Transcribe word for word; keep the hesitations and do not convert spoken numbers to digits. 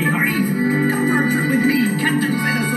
hurry! Come for a trip with me, Captain Featherstone.